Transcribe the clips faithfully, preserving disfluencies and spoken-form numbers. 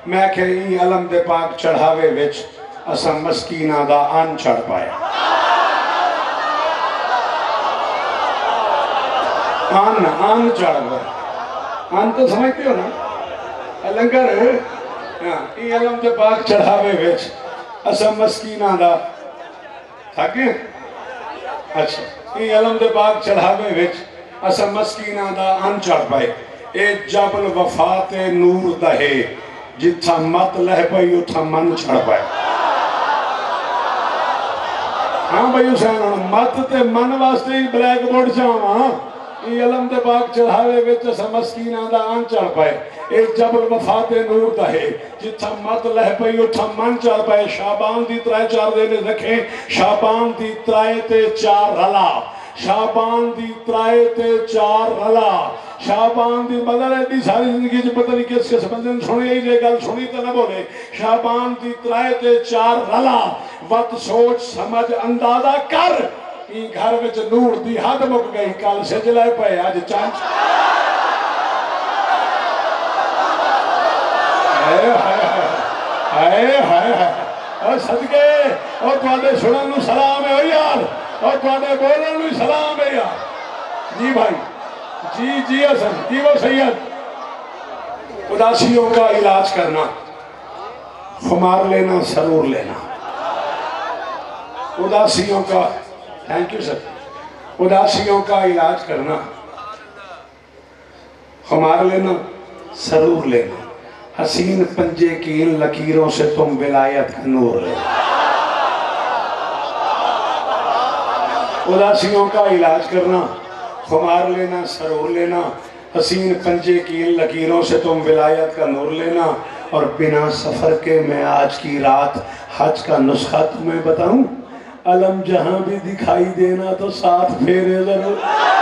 میں کہ ای علم دے پاک چڑھاوے وچ اسا مسکینہ دا آن چڑھ پایا آن آن چڑھ گئے آن تو سمجھتے ہو نا لنگر ای علم دے پاک چڑھاوے وچ اسا مسکینہ دا تھاکیں اچھا ای علم دے پاک چڑھاوے وچ اسا مسکینہ دا آن چڑھ پائے اے جبل وفات نور دہے جتھا مت لہ پئی اتھا من چھڑ پائے ہاں بھائی حسین مت تے من واسطے ہی بلیک بورڈ چاہاں ہاں ای علم دے پاک چڑھاوے وچ اسا مسکینہ دا آن چڑھ پائے اے جبل وفات نور دہے جتھا مت لہ پئی اتھا من چڑھ پائے شابان دی ترائے چار دینے رکھیں شابان دی ترائے تے چار رلا شابان دی ترائے تے چار رلا شابان دی مدر ایڈی ساری زندگی جو پتہ نہیں کس کس بندے نے سنی یہ گل سنی تو نہ بولے شابان دی ترائے تے چار رلا وقت سوچ سمجھ اندازہ کر ای گھر وچ نور دی حد مک گئی کل سے جلائے پائے آج چانچ اے ہائے ہائے ہائے ہائے اور صدقے اور تواڈے سنن نو سلام ہے یار اور تواڈے بولن نو سلام ہے یار جی بھائی جی جی حسن جی وہ سید اداسیوں کا علاج کرنا خمار لینا سرور لینا اداسیوں کا تھینک یو سر اداسیوں کا علاج کرنا خمار لینا سرور لینا حسین پنجے کی ان لکیروں سے تم ولایت کا نور لینا اداسیوں کا علاج کرنا خمار لینا سرور لینا حسین پنجے کی ان لکیروں سے تم ولایت کا نور لینا اور بنا سفر کے میں آج کی رات حج کا نسخہ تمہیں بتاؤں علم جہاں بھی دکھائی دینا تو ساتھ پھیرے ضرور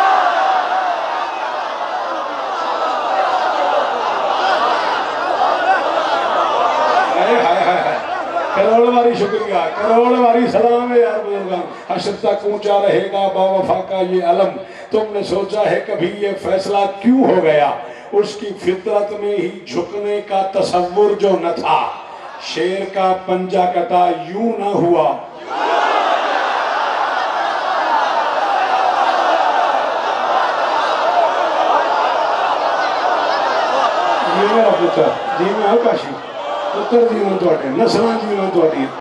کروڑ واری شکریہ کروڑ واری سلام ہے یار بزرگان حشر تک اونچا رہے گا با وفا کا یہ علم تم نے سوچا ہے کبھی یہ فیصلہ کیوں ہو گیا اس کی فطرت میں ہی جھکنے کا تصور جو نہ تھا شیر کا پنجہ کٹا یوں نہ ہوا یہ میرا پتر جی میں ہوں کاشی پتر جیون توڑے نسلان جیون توڑی